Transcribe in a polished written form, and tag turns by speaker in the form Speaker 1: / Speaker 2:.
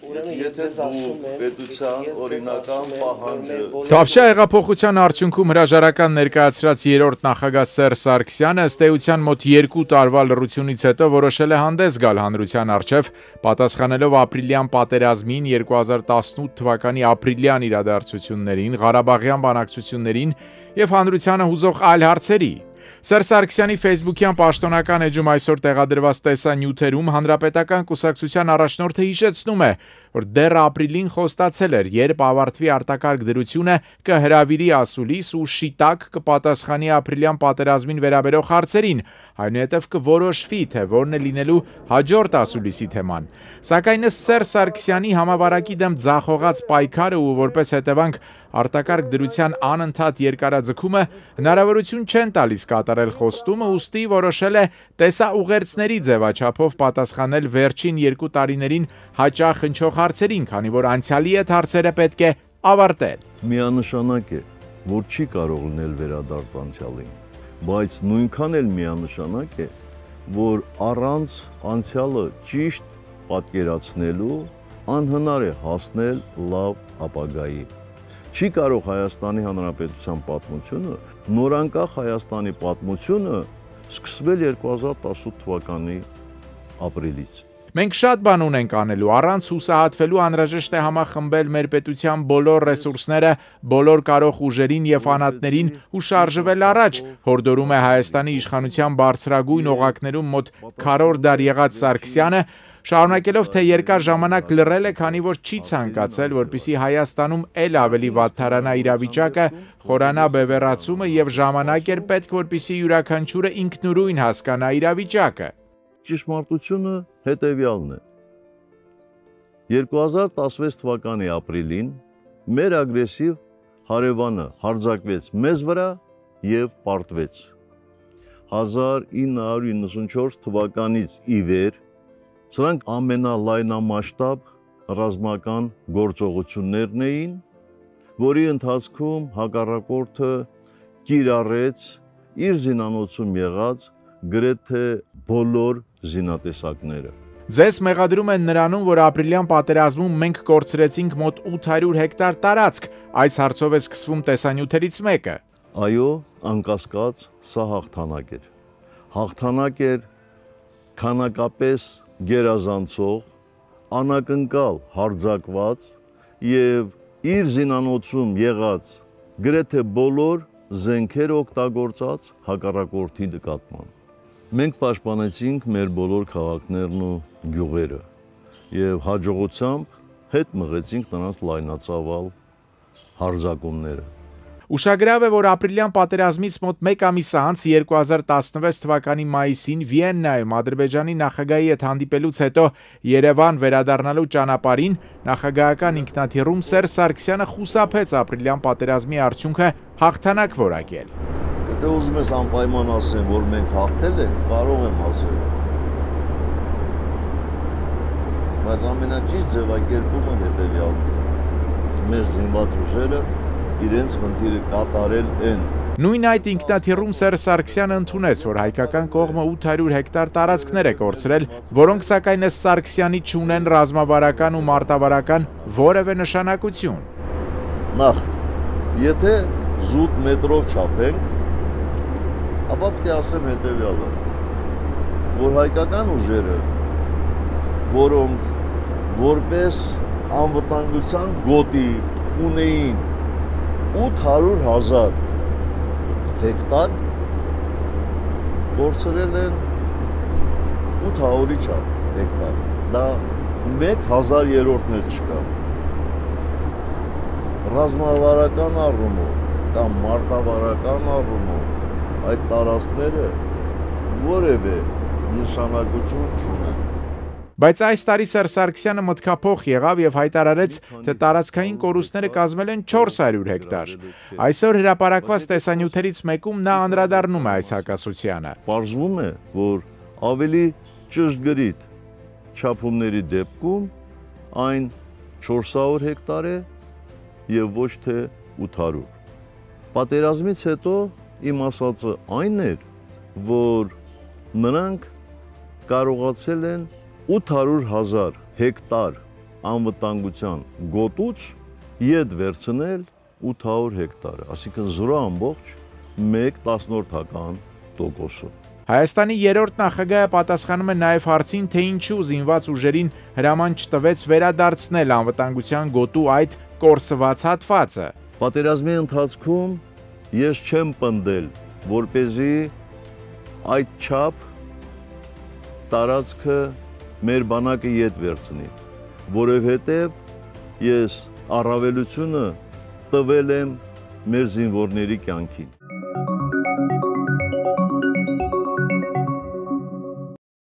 Speaker 1: Թավշյա հեղափոխության արդյունքում հրաժարական ներկայացրած երրորդ նախագահ Սերժ Սարգսյանը ըստ էության մոտ 2 տարվա լռությունից հետո որոշել է հանդես գալ հանրության առջև, պատասխանելով ապրիլյան պատերազմին, 2018 թվականի ապրիլյան իրադարձություններին, Ղարաբաղյան բանակցություններին եւ հանրությանը հուզող այլ հարցերի։ Սերժ Սարգսյանի ֆեյսբուքյան պաշտոնական էջում այսօր տեղադրված տեսանյութերում Հանրապետական կուսակցության առաջնորդը հիշեցնում է, որ դեռ ապրիլին խոստացել էր, երբ ավարտվի արտակարգ դրությունը կհրավիրի ասուլիս ու շիտակ կպատասխանի ապրիլյան պատերազմին վերաբերող հարցերին, այնուհետև կորոշվի, թե որն է լինելու հաջորդ ասուլիսի թեման։ Սակայն ըստ Սերժ Սարգսյանի համավարակի դեմ ձախողած պայքարը ու որպես հետևանք արտակարգ դրության անընդհատ երկարաձգումը հնարավորություն չեն տալիս կատարել խոստումը, ուստի որոշել է տեսաուղերձների ձևաչափով պատասխանել վերջին 2 տարիներին հաճախ հնչող հարցերին, քանի որ անցյալի այդ հարցերը պետք է ավարտել։
Speaker 2: Միանշանակ է, որ չի կարող լինել վերադարձ անցյալին, բայց նույնքան էլ միանշանակ է, որ առանց անցյալը ճիշտ պատկերացնելու անհնար է հասնել լավ ապագայի։ Չի կարող Հայաստանի Հանրապետության պատմությունը, նորանկախ Հայաստանի պատմությունը սկսվել 2018 թվականի ապրիլից։
Speaker 1: Մենք շատ բան ունենք անելու, առանց հուսահատվելու անհրաժեշտ է համախմբել մեր պետության բոլոր ռեսուրսները, բոլոր կարող ուժերին եւ անհատներին ու շարժվել առաջ, հորդորում է Հայաստանի իշխանության բարձրագույն օղակներում մոտ քառորդ դար եղած Սարգսյանը, շարունակելով, թե երկար ժամանակ լռել է, քանի որ չի ցանկացել, որպեսզի Հայաստանում էլ ավելի վատթարանա իրավիճակը, խորանա բևեռացումը եւ ժամանակ էր պետք, որպեսզի յուրաքանչյուրը ինքնուրույն հասկանա իրավիճակը։
Speaker 2: Ճշմարտությունը հետևյալն է։ 2016 թվականի ապրիլին մեր ագրեսիվ հարևանը հարձակվեց մեզ վրա եւ պարտվեց։ 1994 թվականից ի վեր սրանք ամենալայնամասշտաբ ռազմական գործողություններն էին, որի ընթացքում հակառակորդը կիրառեց իր զինանոցում եղած գրեթե բոլոր զինատեսակները։
Speaker 1: Ձեզ մեղադրում են նրանում, որ ապրիլյան պատերազմում մենք կորցրեցինք մոտ 800 հեկտար տարածք, այս հարցով է սկսվում տեսանյութերից մեկը։
Speaker 2: Այո, անկասկած, սա հաղթանակ էր։ Հաղթանակ էր քանակապես գերազանցող, անակնկալ հարձակված եւ իր զինանոցում եղած գրեթե բոլոր զենքերը օգտագործած հակառակորդի նկատմամբ։ Մենք պաշտպանեցինք մեր բոլոր քաղաքներն ու գյուղերը եւ հաջողությամբ հետ մղեցինք նրանց լայնածավալ հարձակումները։
Speaker 1: Ուշագրավ է, որ ապրիլյան պատերազմից մոտ 1 ամիս անց 2016 թվականի մայիսին Վիեննայում Ադրբեջանի նախագահի հետ հանդիպելուց հետո Երևան վերադառնալու ճանապարհին նախագահական ինքնաթիռում Սերժ Սարգսյանը խուսափեց ապրիլյան պատերազմի արդյունքը հաղթանակ որակել։
Speaker 2: Եթե ուզում ես անպայման ասեմ, որ մենք հաղթել ենք, կարող եմ ասել։ Բայց ամենաճիշտ ձևակերպումը հետևյալն է։ Մեր զինված ուժերը իրենց խնդիրը կատարել են։
Speaker 1: Նույն այդ ինքնաթիռում Սերժ Սարգսյանը ընդունեց, որ հայկական կողմը 800 հեկտար տարածքներ է կորցրել, որոնք սակայն ըստ Սարգսյանի չունեն ռազմավարական ու մարտավարական որևէ նշանակություն։
Speaker 2: Նախ, եթե զուտ մետրով չափենք, ապա պետք է ասեմ հետևյալը, որ հայկական ուժերը, որոնք որպես անվտանգության գոտի ունեին 800,000 հեկտար, կորցրել են 800-ի չափ հեկտար, դա 1/1000-ն էլ չկա։ Ռազմավարական առումով կամ մարտավարական առումով այդ տարածքները որևէ նշանակություն չունեն։
Speaker 1: Բայց այս տարի Սերժ Սարգսյանը մտքափոխ եղավ եւ հայտարարեց, թե տարածքային կորուստները կազմել են 400 հեկտար։ Այսօր հրապարակված տեսանյութերից մեկում նա անդրադառնում է այս հակասությանը։
Speaker 2: Պարզվում է, որ ավելի ճշգրիտ չափումների դեպքում այն 400 հեկտար է եւ ոչ թե 800։ Պատերազմից հետո իմ ասածը այն էր, որ նրանք կարողացել են 800,000 հեկտար անվտանգության գոտուց ետ վերցնել 800 հեկտար, այսինքն 0.1%-ը։
Speaker 1: Հայաստանի երրորդ նախագահը պատասխանում է նաև հարցին, թե ինչու զինված ուժերին հրաման չտվեց վերադարձնել անվտանգության գոտու այդ կորսված հատվածը։
Speaker 2: Պատերազմի ընթացքում ես չեմ պնդել, որպեսզի այդ չափ տարածքը մեր բանակը ետ վերցնի, որովհետև ես առավելությունը տվել եմ մեր զինվորների կյանքին։